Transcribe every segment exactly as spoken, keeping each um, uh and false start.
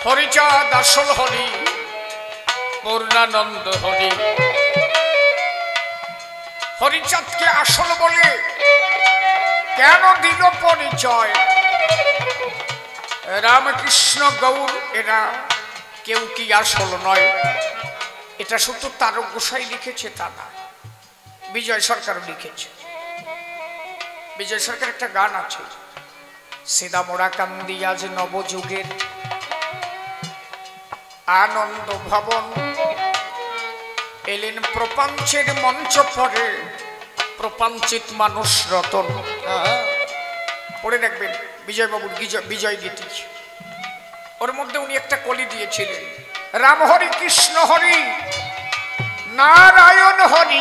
হরিচাঁদ আসল হরি পূর্ণানন্দ হরি। হরিচাঁদকে আসল বলে কেন দিল পরিচয়? রামকৃষ্ণ গৌর এরা কেউ কি আসল নয়। এটা শুধু তারক গোসাই লিখেছে তা না, বিজয় সরকারও লিখেছে। বিজয় সরকার একটা গান আছে, সিদা মোড়া কান্দি আজ নবযুগের আনন্দ ভবন, এলেন প্রপঞ্চের মঞ্চ পরে প্রপঞ্চিত মানুষ রতন। পড়ে দেখবেন বিজয়বাবুর বিজয় গীতি, ওর মধ্যে উনি একটা কলি দিয়েছিলেন, রাম হরি কৃষ্ণ হরি নারায়ণ হরি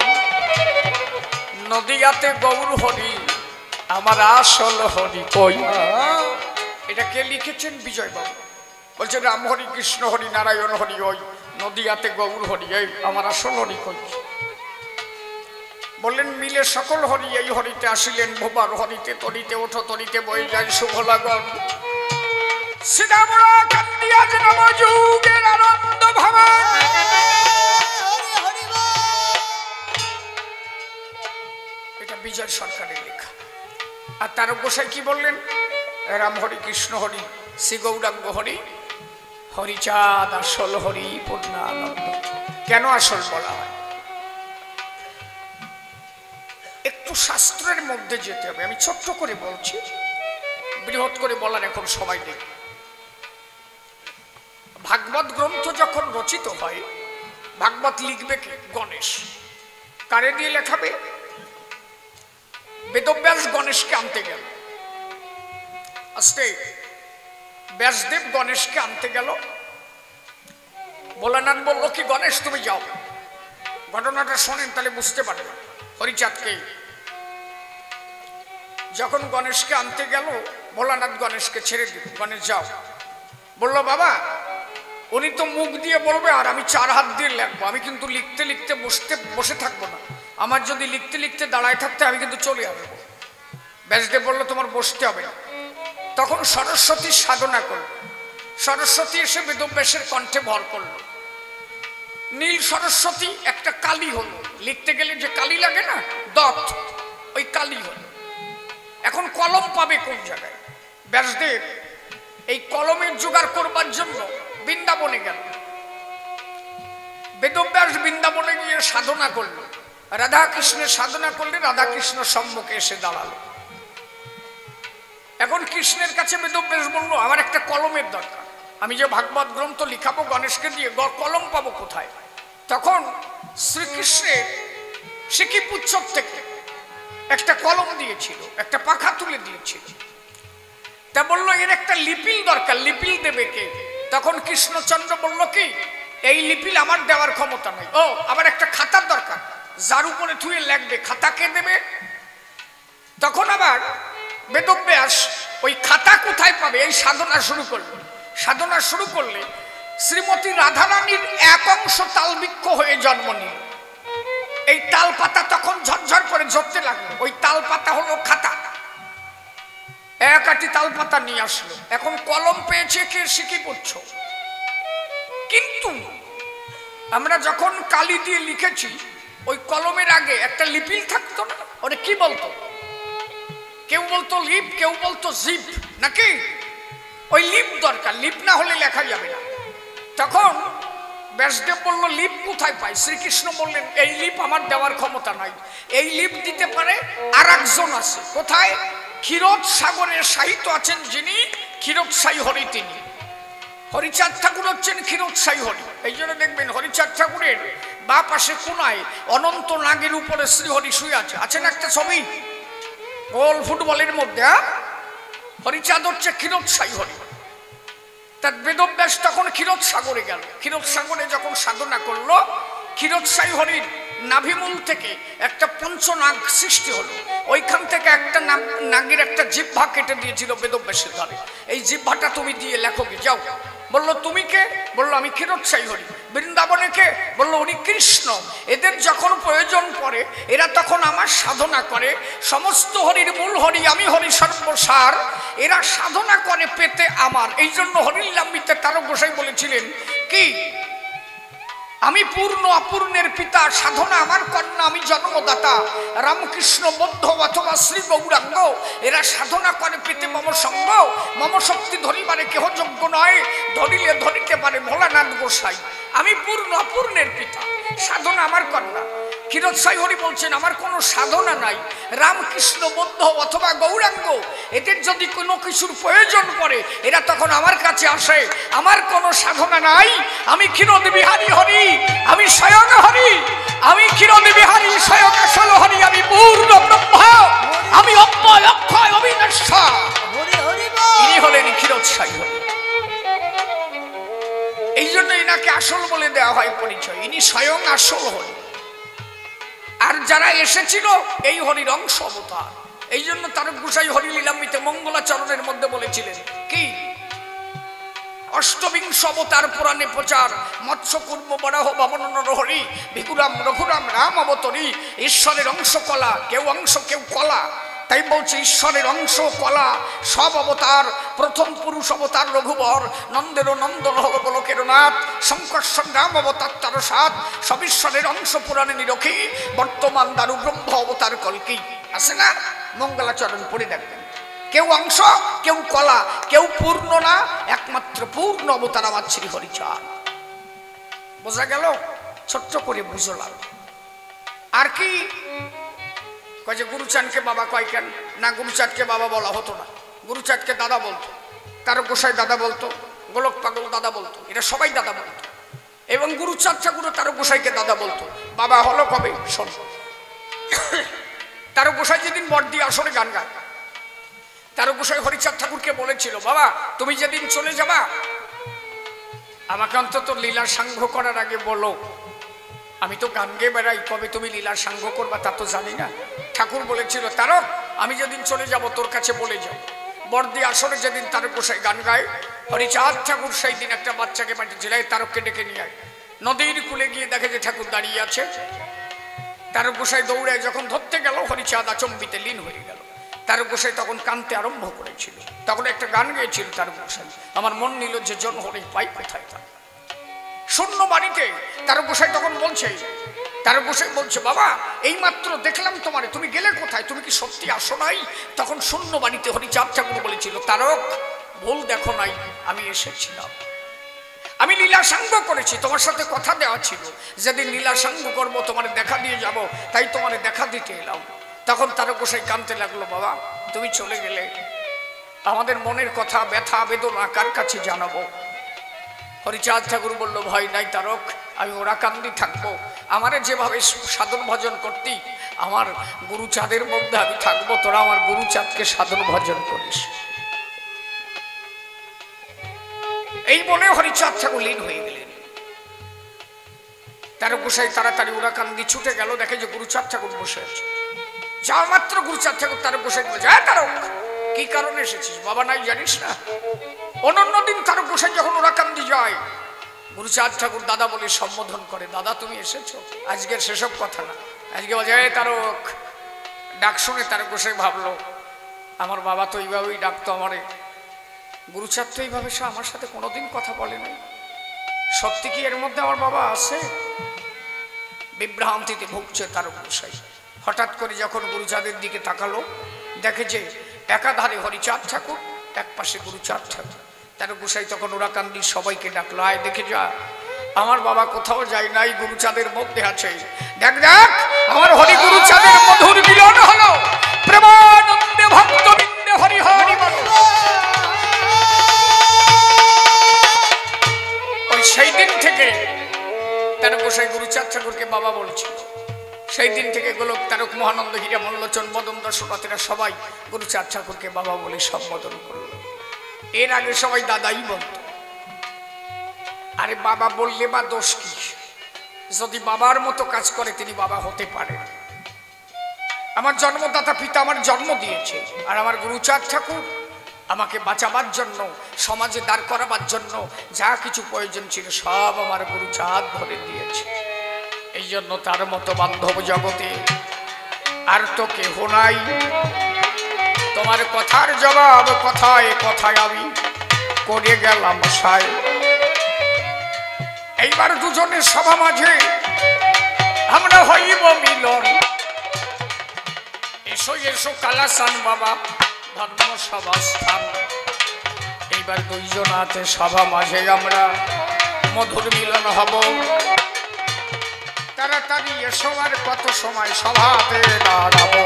নদিয়াতে গৌর হরি আমার আসল হরি কই। এটা কে লিখেছেন? বিজয়বাবু বলছে রাম হরি কৃষ্ণ হরি নারায়ণ হরি ওই নদিয়াতে গৌর হরি এই আমার আসল হরি কই। বললেন মিলে সকল হরি এই হরিতে আসিলেন ভোবার হরিতে তরিতে ওঠো তরিতে বই যায় শুভ লাগন, সিদামরা কান্দিয়া নব যুগের আনন্দ ভাবা। এটা বিজয় সরকারের লেখা। আর তারক গোসাই কি বললেন? রাম হরি কৃষ্ণ হরি শ্রী গৌরাঙ্গ হরি হরিচাঁদ আসল হরি পূর্ণানন্দ। কেন আসল বলা হয়? একটু শাস্ত্রের মধ্যে যেতে হবে। আমি ছোট্ট করে বলছি, বৃহৎ করে বলার এখন সময় নেই। ভাগবত গ্রন্থ যখন রচিত হয়, ভাগবত লিখবে কে? গণেশ। কারে দিয়ে লেখাবে? বেদব্যাস গণেশকে আনতে গেল। আস্তে ব্যাসদেব গণেশকে আনতে গেল। ভোলানাথ বলল কি গণেশ তুমি যাও। ঘটনাটা শোনেন তাহলে বুঝতে পারবেন হরিচাঁদকে। যখন গণেশকে আনতে গেল, ভোলানাথ গণেশকে ছেড়ে দিল, গণেশ যাও। বলল বাবা উনি তো মুখ দিয়ে বলবে আর আমি চার হাত দিয়ে লিখবো, আমি কিন্তু লিখতে লিখতে বসতে বসে থাকবো না, আমার যদি লিখতে লিখতে দাঁড়ায় থাকতে আমি কিন্তু চলে আসবো। ব্যাসদেব বলল তোমার বসতে হবে না। তখন সরস্বতীর সাধনা করল। সরস্বতী এসে বেদব্যাসের কণ্ঠে ভর করল। নীল সরস্বতী একটা কালি হলো, লিখতে গেলে যে কালি লাগে না দত্ত, ওই কালি হলো। এখন কলম পাবে কোন জায়গায়? ব্যাসদেব এই কলমের জোগাড় করবার জন্য বৃন্দাবনে গেল। বেদব্যাস বৃন্দাবনে গিয়ে সাধনা করল, রাধা কৃষ্ণের সাধনা করলে রাধা কৃষ্ণ সম্মুখে এসে দাঁড়ালো। এখন কৃষ্ণের কাছে বেদব্যাস বলল আমার একটা কলমের দরকার, আমি যে ভাগবত গ্রন্থ লিখাবো গণেশকে দিয়ে, কলম পাবো কোথায়? তখন শ্রীকৃষ্ণের সিকিপুচ্ছ থেকে একটা কলম দিয়েছিল, একটা পাখা তুলে দিয়েছিল। তা বললো এর একটা লিপিল দরকার, লিপিল দেবে কে? তখন কৃষ্ণচন্দ্র বলল কি এই লিপিল আমার দেওয়ার ক্ষমতা নাই। ও আবার একটা খাতার দরকার, যার উপরে থুয়ে লিখবে, খাতা কে দেবে? তখন আবার বেদব্যাস ওই খাতা কোথায় পাবে এই সাধনা শুরু করলো। সাধনা শুরু করলে শ্রীমতী রাধারানীর এক অংশ তালবৃক্ষ হয়ে জন্ম নিল। এই তাল পাতা তখন ঝরঝর করে ঝরতে লাগলো, ওই তাল পাতা হলো খাতা। এক আটি তাল পাতা নিয়ে আসলো। এখন কলম পেয়েছে কে? সিকিপুচ্ছ। কিন্তু আমরা যখন কালি দিয়ে লিখেছি ওই কলমের আগে একটা লিপিল থাকতো না, ওরে কি বলতো? কেউ বলতো লিপ, কেউ বলতো জিপ, নাকি? ওই লিপ দরকার, লিপ না হলে লেখা যাবে না। তখন ব্যাসদেব বলল লিপ কোথায় পাই? শ্রীকৃষ্ণ বললেন এই লিপ আমার দেওয়ার ক্ষমতা নাই, এই লিপ দিতে পারে আর একজন আছে। কোথায়? ক্ষীরোদ সাগরের সাহিত্য আছেন যিনি, ক্ষীরোদসাই হরি তিনি। হরিচাঁদ ঠাকুর হচ্ছেন ক্ষীরোদসাই হরি। এই জন্য দেখবেন হরিচাঁদ ঠাকুরের বা পাশে কোনায় অনন্ত নাগের উপরে শ্রীহরি শুয়ে আছে, আছেন একটা ছবি গোল ফুটবলের মধ্যে। হরিচাঁদ হচ্ছে ক্ষীরোদসাই হরি। তার বেদব্যাস তখন ক্ষীরোদ সাগরে গেল। ক্ষীরোদ সাগরে যখন সাধনা করলো, ক্ষীরোদসাই হরির নাভিমূল থেকে একটা পঞ্চনাগ সৃষ্টি হলো। ওইখান থেকে একটা নাগের একটা জিহ্বা কেটে দিয়েছিল বেদব্যাসের ধারে, এই জিহ্বাটা তুমি দিয়ে লেখো, যাও বলল তুমি কে? বলল আমি ক্ষীরোৎসাহী হরি। বৃন্দাবনে কে? বলল উনি কৃষ্ণ। এদের যখন প্রয়োজন পড়ে এরা তখন আমার সাধনা করে। সমস্ত হরির মূল হরি, আমি হরি সর্বসার। এরা সাধনা করে পেতে আমার। এই জন্য হরিল্লাম্বিতে তারক গোসাই বলেছিলেন কি, আমি পূর্ণ অপূর্ণের পিতা, সাধনা আমার কন্যা, আমি জন্মদাতা। রামকৃষ্ণ বৌদ্ধ অথবা শ্রী গৌরাঙ্গ এরা সাধনা করে পেতে মম সঙ্গ। মম শক্তি ধরিবারে কেহ যোগ্য নয়, ধরিলে ধরিতে পারে ভোলানাথ গোসাই। আমি পূর্ণ অপূর্ণের পিতা, সাধনা আমার কন্যা। ক্ষীরোৎসাহী হরি বলছেন আমার কোনো সাধনা নাই। রামকৃষ্ণ বৌদ্ধ অথবা গৌরাঙ্গ এদের যদি কোনো কিছুর প্রয়োজন পড়ে এরা তখন আমার কাছে আসে। আমার কোনো সাধনা নাই। আমি ক্ষীরোদ বিহারী হরি, আমি স্বয়ং হরি। আমি ক্ষীরোদ বিহারী স্বয়ং আসল হরি। আমি পূর্ণ ব্রহ্ম, আমি অব্যয় অক্ষয় অবিনশ্বর। ইনি হলেন ক্ষীরোৎসাহী হরি। এই জন্য এনাকে আসল বলে দেওয়া হয় পরিচয়। ইনি স্বয়ং আসল হরি। আর যারা এসেছিল এই হরির অংশ অবতার। এই জন্য তারক গোসাই হরিলীলামৃতে মঙ্গলাচরণের মধ্যে বলেছিলেন কি, অষ্টবিংশ অবতার পুরাণে প্রচার, মৎস্য কুর্ম বরাহ বামন নরহরি, ভিকুরাম রঘুরাম রাম অবতরী। ঈশ্বরের অংশ কলা, কেউ অংশ কেউ কলা। তাই বলছে ঈশ্বরের অংশ কলা সব অবতার। প্রথম পুরুষ অবতার রঘুবর, নন্দের নন্দন হল গোলকের নাথ। শঙ্কর্ষণ রাম অবতার তার সাত, সব ঈশ্বরের অংশ পুরাণে নিরখী। বর্তমান দারু ব্রহ্ম অবতার কলকি। আছে না? মঙ্গলাচরণ পড়ে দেখবেন। কেউ অংশ কেউ কলা, কেউ পূর্ণ না, একমাত্র পূর্ণ অবতার আমার শ্রী হরিচাঁদ। বোঝা গেল? ছোট্ট করে বুঝলাম। আর কি কয় যে গুরুচাঁদকে বাবা কয় কেন? না, গুরুচাঁদকে বাবা বলা হতো না। গুরুচাঁদকে দাদা বলতো, তারক গোসাই দাদা বলতো, গোলক পাগল দাদা বলতো, এরা সবাই দাদা বলতো। এবং গুরুচাঁদ ঠাকুরও তারক গোসাইকে দাদা বলতো। বাবা হলো কবে? শোন, তারক গোসাই যেদিন বড়দি আসরে গান গায়, তারক গোসাই হরিচাঁদ ঠাকুরকে বলেছিল, বাবা তুমি যেদিন চলে যাবা আমাকে অন্তত লীলা সাঙ্গ করার আগে বলো। আমি তো গান গেয়ে বেড়াই, কবে তুমি লীলার সাঙ্গ করবা তা তো জানি না। ঠাকুর বলেছিল, তারক আমি যেদিন চলে যাব তোর কাছে বলে যাও। বর্দি আসরে যেদিন তারক গোসাই গান গায়, হরিচাঁদ ঠাকুর সেই দিন একটা বাচ্চাকে পাঠিয়েছিল, তারককে ডেকে নিয়ে আয়। নদীর কূলে গিয়ে দেখে যে ঠাকুর দাঁড়িয়ে আছে। তারক গোসাই দৌড়ে যখন ধরতে গেল, হরিচাঁদ আচম্বিতে লীন হয়ে গেল। তারক গোসাই তখন কাঁদতে আরম্ভ করেছিল। তখন একটা গান গেয়েছিল তারক গোসাই, আমার মন নিল যে জন হরে পাই কোথায় তা। শূন্য বাড়িতে তারক গোসাই তখন বলছে, তারক গোসাই বলছে, বাবা এই মাত্র দেখলাম তোমারে, তুমি গেলে কোথায়? তুমি কি সত্যি আসো নাই? তখন শূন্য বাড়িতে হরিচাঁদ ঠাকুর বলেছিল, তারক ভুল দেখো নাই, আমি এসেছিলাম, আমি লীলা সাঙ্গ করেছি, তোমার সাথে কথা দেওয়া ছিল, যেদিন লীলা সাঙ্গ করবো তোমার দেখা দিয়ে যাব, তাই তোমার দেখা দিতে এলাম। তখন তারক গোসাই কাঁদতে লাগলো, বাবা তুমি চলে গেলে আমাদের মনের কথা ব্যথা বেদনা কার কাছে জানাবো? হরিচাঁদ ঠাকুর বলল, ভয় নাই তারক, আমি ওরা কান্দি থাকবো। আমারে যেভাবে সাধন ভজন করতি, আমার গুরুচাঁদের মধ্যে আমি থাকবো, তোরা আমার গুরুচাঁদকে সাধন ভজন করিস। এই বলে হরিচাঁদ ঠাকুর লীন হয়ে গেলেন। তারক গোসাই তাড়াতাড়ি ওরা কান্দি ছুটে গেল, দেখে যে গুরুচাঁদ ঠাকুর বসে আছে। যাওয়া মাত্র গুরুচাঁদ ঠাকুর তারক গোসাই বলছে, হ্যাঁ তারক কি কারণে এসেছিস? বাবা নাই জানিস না? অনন্য দিন তারক গোসাই যখন ওরা কান্দি যায়, গুরুচাঁদ ঠাকুর দাদা বলে সম্বোধন করে, দাদা তুমি এসেছো? আজকের সেসব কথা না, আজকে বলছে, হ্যাঁ তারক। ডাক শুনে তারক গোসাই ভাবলো, আমার বাবা তো এইভাবেই ডাকতো আমারে, গুরুচাঁদ তো এইভাবে সে আমার সাথে কোনোদিন কথা বলে নাই, সত্যি কি এর মধ্যে আমার বাবা আছে? বিভ্রান্তিতে ভুগছে তারক গোসাই। হঠাৎ করে যখন গুরুচাঁদের দিকে তাকালো, দেখে যে একাধারে হরিচাঁদ ঠাকুর, এক পাশে গুরুচাঁদ ঠাকুর। তারক গোসাই তখন ওরা কান্দি সবাইকে ডাকলো, আয় দেখে যা, আমার বাবা কোথাও যায় নাই, গুরুচাঁদের মধ্যে আছে। দেখ দেখ আমার হরি গুরুচাঁদের মধুর মিলন হলো, প্রেমানন্দে ভক্তবৃন্দে হরি হরি বল। ওই সেই দিন থেকে তারক গোসাই গুরুচাঁদ ঠাকুরকে বাবা বলছিল। সেই দিন থেকে গোলক তারক মহানন্দ হীরা মল্লচন মদন দর্শনাথীরা সবাই গুরুচাঁদ ঠাকুরকে বাবা বলে সম্বোধন করল। এর আগে সবাই দাদাই বলত। আরে বাবা বললে বা দোষ কি? যদি বাবার মতো কাজ করে তিনি বাবা হতে পারেন। আমার জন্মদাতা পিতা আমার জন্ম দিয়েছে, আর আমার গুরুচাঁদ ঠাকুর আমাকে বাঁচাবার জন্য, সমাজে দাঁড় করাবার জন্য যা কিছু প্রয়োজন ছিল সব আমার গুরুচাঁদ ধরে দিয়েছে। এই জন্য তার মতো বান্ধব জগতে আর তো কেহ নাই। তোমার কথার জবাব কথায় কথায় আমি করে গেলাম সাই। এইবার দুজনের সভা মাঝে আমরা হইব মিলন। এসো এসো কালাসান বাবা ধর্ম সভা স্থান। এইবার দুইজন হাতে সভা মাঝে আমরা মধুর মিলন হব। তাড়াতাড়ি এসো আর কত সময় সভাতে দাঁড়াবো।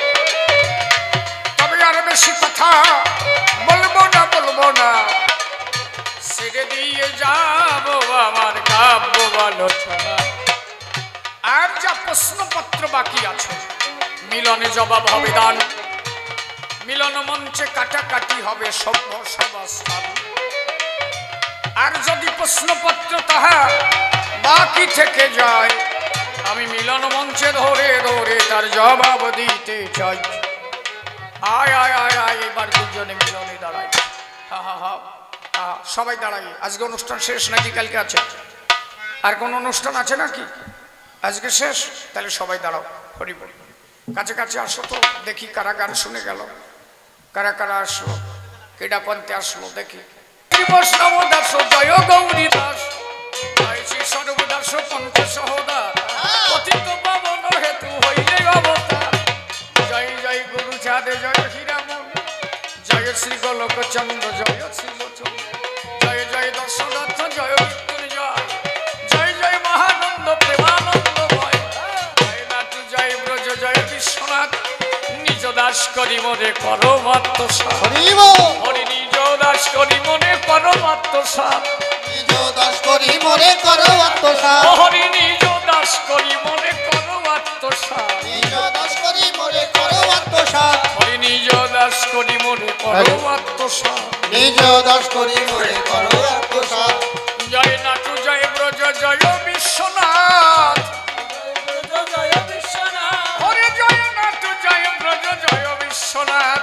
তবে আর বেশি কথা বলবো না বলবো না, ছেড়ে দিয়ে যাবো আমার কাব্য আলোচনা। আর যা প্রশ্নপত্র বাকি আছে মিলনে জবাব হবে দান। মিলন মঞ্চে কাটাকাটি হবে সভ্য সভাস্থান। আর যদি প্রশ্নপত্র তাহা বাকি থেকে যায় আমি মিলন মঞ্চে ধরে ধরে তার জবাব দিতে চাই। আয় আয় আয় আয় এবার দুজনে মিলনে দাঁড়াই। হা হা হা হা সবাই দাঁড়াই। আজকে অনুষ্ঠান শেষ নাকি কালকে আছে? আর কোন অনুষ্ঠান আছে নাকি? আজকে শেষ? তাহলে সবাই দাঁড়াও। হরি বল। কাছে কাছে আসো তো দেখি কারা গান শুনে গেল, কারা কারা আসলো, কেডা পন্থে আসলো দেখি। বৈষ্ণব দাস জয় গৌরী দাস, জয় শ্রী সর্বদাস পন্থ সহদা, পতিত পাবন হেতু হইলে অবতার। জয় জয় গুরুচাঁদ জয় হীরামন, জয় শ্রী গোলক চন্দ্র জয় শ্রী লোচন, জয় জয় দর্শনাথ জয় মৃত্যুঞ্জয়, জয় জয় মহানন্দ প্রেমানন্দময়, জয় নাথ জয় ব্রজ জয় বিশ্বনাথ। নিজ দাস করি মনে করো আত্মসাৎ, হরি নিজ দাস করি মনে করো আত্মসাৎ, নিজ দাস করি মনে করো আত্মসাৎ, হরি নিজ দাস করি মনে করো আত্মসাৎ, নিজ দাস করি মনে করো আত্মসাৎ, হরি নিজ দাস করি মনে করো আত্মসাৎ, নিজ দাস করি মনে করো আত্মসাৎ। জয় নাথ জয় ব্রজ জয় বিশ্বনাথ, হরে জয় নাথ জয় ব্রজ জয় বিশ্বনাথ,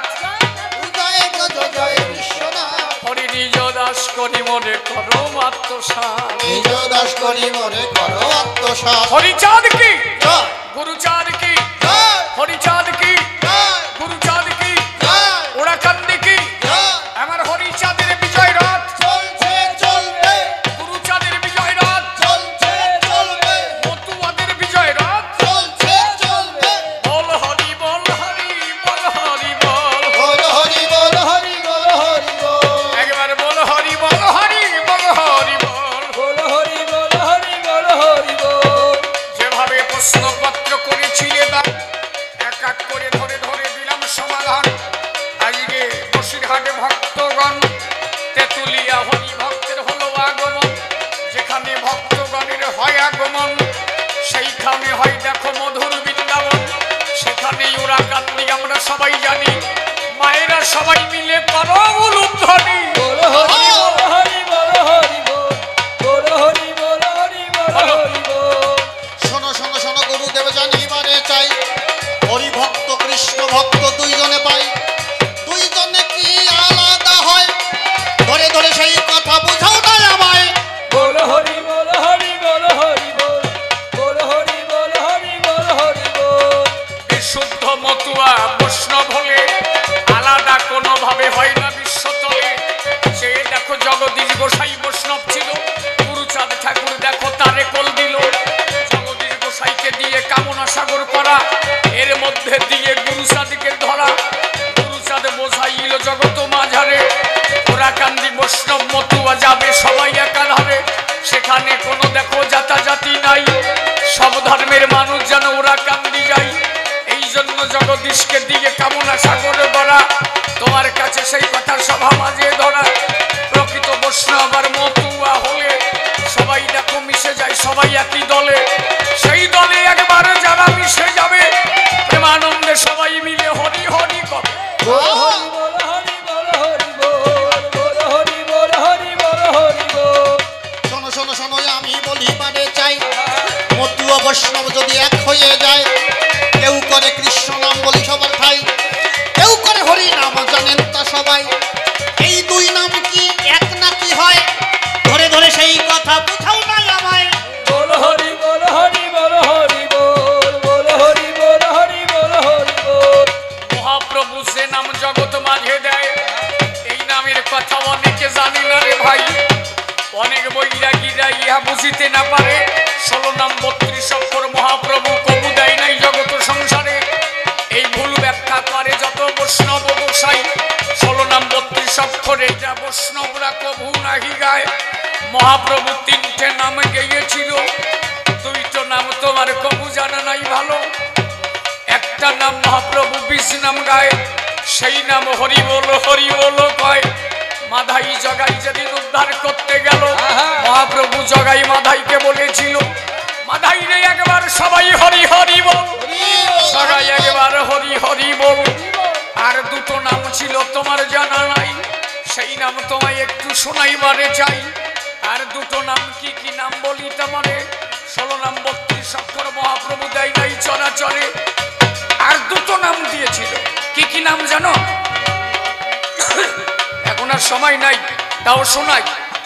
জয় ব্রজ জয় বিশ্বনাথ, হরি নিজ দাস করি মনে করো আত্মসাৎ, নিজ দাস করি মনে করো আত্মসাৎ। হরিচাঁদ কি জয় গুরুচাঁদ কি, জয় হরিচাঁদ কি জয় গুরুচাঁদ কি, জয় ওরা কান্দি কি জয়। আমার হরিচাঁদের বিজয় রথ, চলছে চলবে গুরুচাঁদের বিজয় রথ, চলছে চলবে মতুয়াদের বিজয় রথ। চলছে চলবে। বল হরি বল হরি বল হরি বল, বল হরি বল হরি বল হরি বল, একবার বল হরি বল হরি বল হরি বল। বল হরি বল হরি বল হরি বল। যেভাবে প্রশ্নপত্র করেছিলে তার এক এক করে ধরে ধরে দিলাম সমাধান। আজকে বসিরহাটে ভক্তগণ, তেতুলিয়া হরি ভক্তের হলো আগমন। যেখানে ভক্তগণের হয় আগমন সেইখানে হয় দেখো মধুর বৃন্দাবন। সেখানেই ওরা কান্দি আমরা সবাই জানি, মায়েরা সবাই মিলে করো উলুধ্বনি। বল হরি বল হরি বল হরি বল, বল হরি বল হরি বল হরি বল। শোনো শোনো শোনো গুরুদেব জানিবারে চাই, হরি ভক্ত কৃষ্ণ ভক্ত দুইজনে পাই। দুইজনে কি আলাদা হয়, ধরে ধরে সেই কথা বুঝাও না আমায়। বল হরি বল হরি বল হরি বল, বল হরি বল হরি বল হরি বল। বিশুদ্ধ মতুয়া বৈষ্ণব হলে আলাদা কোনোভাবে হয় না বিশ্বতলে। সে দেখো জগদীশ গোসাই বৈষ্ণব ছিল, গুরুচাঁদ ঠাকুর দেখো তারে কোল দিল। জগদীশ গোসাইকে দিয়ে কামনা সাগর করা, এর মধ্যে দিয়ে গুরুচাঁদকে ধরা। গুরুচাঁদ বোঝাইল জগত মাঝারে, ওরা কান্দি বৈষ্ণব মতুয়া যাবে সবাই একাধারে। সেখানে কোনো দেখো জাতাজাতি নাই, সব ধর্মের মানুষ যেন ওরা কান্দি যায়। এই জন্য জগদীশকে দিয়ে কামনা সাগর করা, তোমার কাছে সেই কথা সভা মাঝে ধরা। প্রকৃত বৈষ্ণব আর মতুয়া হলে সবাই দেখো মিশে যায়, সবাই একই দলে। সেই দলে একবার যারা মিশে যাবে প্রেমানন্দে সবাই মিলে হরি হরি করে। বল হরি বল হরি বল হরি বল, বল হরি বল হরি বল হরি বল। শোনো শোনো শোনো আমি বলি মানে চাই, মতুয়া বৈষ্ণব যদি এক হয়ে যায়, কেউ করে কৃষ্ণ নাম বলি সবার ঠাই, কেউ করে হরি নাম জানেন তা সবাই। অনেক বৈরাগীরা ইহা বুঝিতে না পারে। ষোলো নাম বত্রিশ অক্ষর মহাপ্রভু কবু দেয় নাই জগত সংসারে। এই ভুল ব্যাখ্যা করে যত বৈষ্ণব গোসাই। ষোলো নাম বত্রিশ অক্ষরে যা বৈষ্ণবরা কবু নাহি গায়। মহাপ্রভু তিনটে নাম গেয়েছিল, দুইটো নাম তোমার কবু জানা নাই ভালো। একটা নাম মহাপ্রভু বিশ নাম গায়, সেই নাম হরি বল হরি বল কয়। মাধাই জগাই যেদিন উদ্ধার করতে গেল, মহাপ্রভু জগাই মাধাইকে বলেছিল, মাধাই রে একবার সবাই হরি হরি বল। জগাই একবার হরি হরি বল। আর দুটো নাম ছিল তোমার জানা নাই, সেই নাম তোমায় একটু শোনাইবারে চাই। আর দুটো নাম কি কি নাম বলি তোমারে? ষোলো নাম বত্রিশ অক্ষর মহাপ্রভু দেয় নাই চরাচরে। আর দুটো নাম দিয়েছিল, কি কি নাম জানো? এখন আর সময় নাই, তাও শোনাই।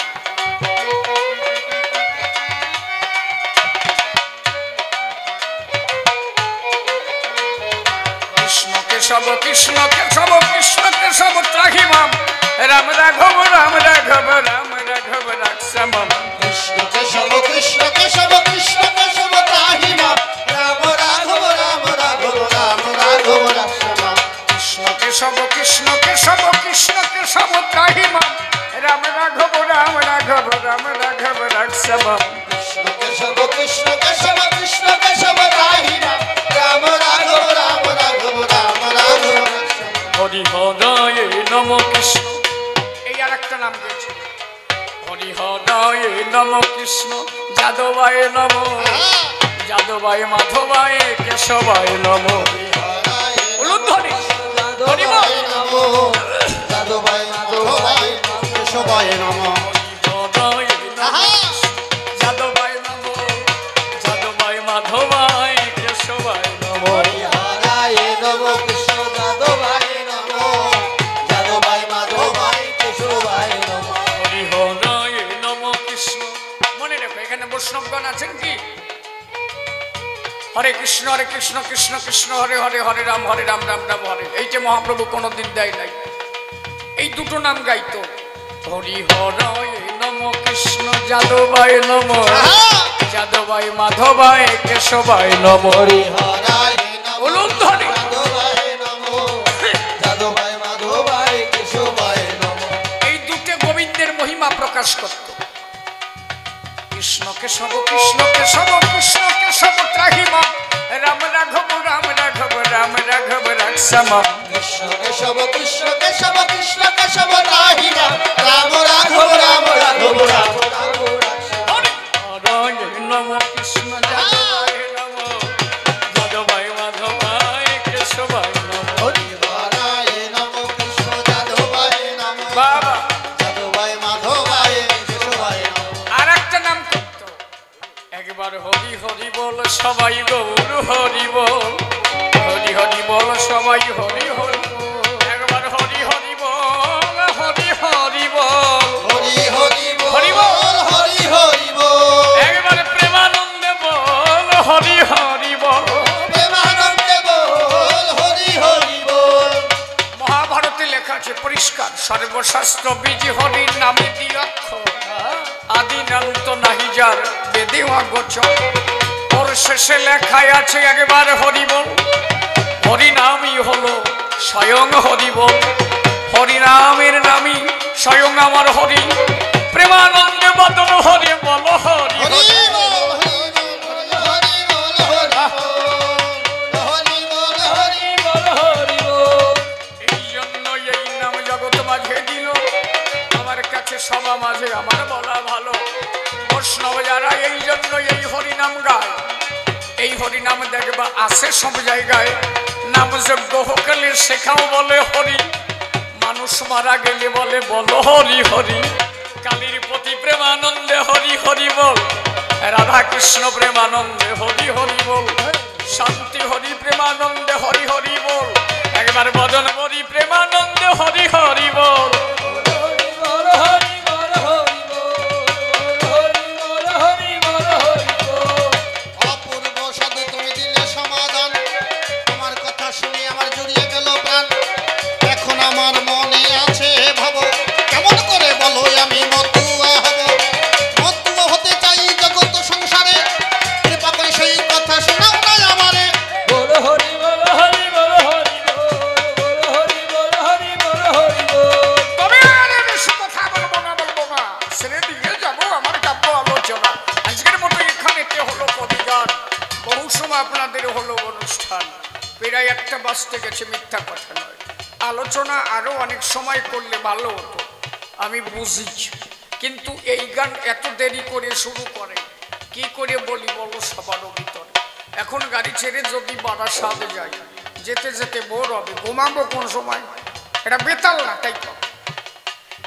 কৃষ্ণ কেশব কৃষ্ণ কেশব কৃষ্ণ কেশব ত্রাহিমাম, রাম রাঘব রাম রাঘব রাম রাঘব রাক্ষসাম। কৃষ্ণ কেশব কৃষ্ণ কেশব কৃষ্ণ কেশব ত্রাহিমাম, রাম রাঘব রাম রাঘব রাম রাঘব রাক্ষসাম। কৃষ্ণ কেশব কৃষ্ণ কেশব কৃষ্ণ কেশব ত্রাহিমাম, রাম রাঘব রাম রাঘব রাম রাঘব রাক্ষসাম। কৃষ্ণ কেশব কৃষ্ণ কেশব কৃষ্ণ কেশব ত্রাহিমাম, রাম রাঘব রাম রাঘব রাম রাঘব রাক্ষসাম। হরি হরায় নম কৃষ্ণ, এই আর একটা নাম দিয়েছে। হরি হরায় নম কৃষ্ণ, যাদবায় নম, যাদবায় মাধবায় কেশবায় নম। বলুন ধরি হরি বল। যাদবায় মাধবায় কেশবায় নম। হরি হরায় নম কৃষ্ণ, যাদবায় নম, যাদবায় মাধবায় কেশবায় নম। হরায় নম কৃষ্ণ যাদবায় নম, যাদবায় মাধবায় কেশবায় নম। হরি হরায় নম কৃষ্ণ। মনে রেখো এখানে বৈষ্ণবগণ আছেন কি? হরে কৃষ্ণ হরে কৃষ্ণ কৃষ্ণ কৃষ্ণ হরে হরে, হরে রাম হরে রাম রাম রাম হরে। এইটা মহাপ্রভু কোনোদিন দেয় নাই। এই দুটো নাম গাইতো। হরি হরায় নম কৃষ্ণ, যাদবায় নম, যাদবায় মাধবায় কেশবায় নম। হরি হরায় নম বলুন ধরি যাদবায় নম, যাদবায় মাধবায় কেশবায় নম। এই দুটো গোবিন্দের মহিমা প্রকাশ করত। কৃষ্ণ কেশব কৃষ্ণ কেশব কৃষ্ণ কেশব ত্রাহিমাম, রাম রাঘব রাম রাঘব রাম রাঘব রাক্ষসাম। কৃষ্ণ কেশব কৃষ্ণ কেশব কৃষ্ণ কেশব ত্রাহিমাম, রাম রাঘব রাম রাঘব রাম রাঘব রাক্ষসাম। হরি হরায় নম কৃষ্ণ, যাদবায় নম, যাদবায় মাধবায় কেশবায় নম। হরি হরায় নম কৃষ্ণ যাদবায় নম, বাবা যাদবায় মাধবায় কেশবায় নম। আর একটা নাম করত। একবার হরি হরি বল সবাই গৌর হরি বল, হরি হরি বল সবাই হরি হরি বল। একবার হরি হরি বল হরি হরি বল, হরি হরি হরি বল বল। হরি হরি বল, একবার প্রেমানন্দে বল হরি হরি বল। প্রেমানন্দে বল হরি হরি বল। মহাভারতে লেখা আছে পরিষ্কার, সর্বশাস্ত্র বীজ হরির নামে দ্বিঅক্ষর, আদি নান্ত নাহি যার বেদে অগোচর। ওর শেষে লেখায় আছে একবার হরি বল। হরি নামই হলো স্বয়ং হরি বল। হরি নামের নামই স্বয়ং আমার হরি। প্রেমানন্দে বদন হরি বল হরি হরি হরি। বল হরি বল হরি বল হরি বল হরি বল। এই জন্য এই নাম জগৎ মাঝে দিল। আমার কাছে সবা মাঝে আমার বলা ভালো। বৈষ্ণব যারা এই জন্য এই হরিনাম গায়। এই হরিনাম দেখবা আসে সব জায়গায়। নাম যজ্ঞ হোকলে শেখাও বলে হরি। মানুষ মারা গেলে বলে বলো হরি হরি। কালীর প্রতি প্রেমানন্দে হরি হরি বল। রাধা কৃষ্ণ প্রেমানন্দে হরি হরি বল। শান্তি হরি প্রেমানন্দে হরি হরি বল। একবার বদন হরি প্রেমানন্দে হরি হরি বল। অপূর্ব সাধু তুমি দিলে সমাধান, তোমার কথা শুনে আমার জুড়িয়ে গেল প্রাণ। এখন আমার মনে আছে ভাবো, কেমন করে বলো আমি মতুয়া হব। অনুষ্ঠান প্রায় একটা বাজতে গেছে, মিথ্যা কথা নয়। আলোচনা আরো অনেক সময় করলে ভালো হতো, আমি বুঝিছি, কিন্তু এই গান এত দেরি করে শুরু করে কি করে বলি বলো সবারও ভিতরে। এখন গাড়ি ছেড়ে যদি বারাসাতে যাই, যেতে যেতে বোর হবে, ঘুমাবো কোন সময়? এটা বেতাল না, তাই তো।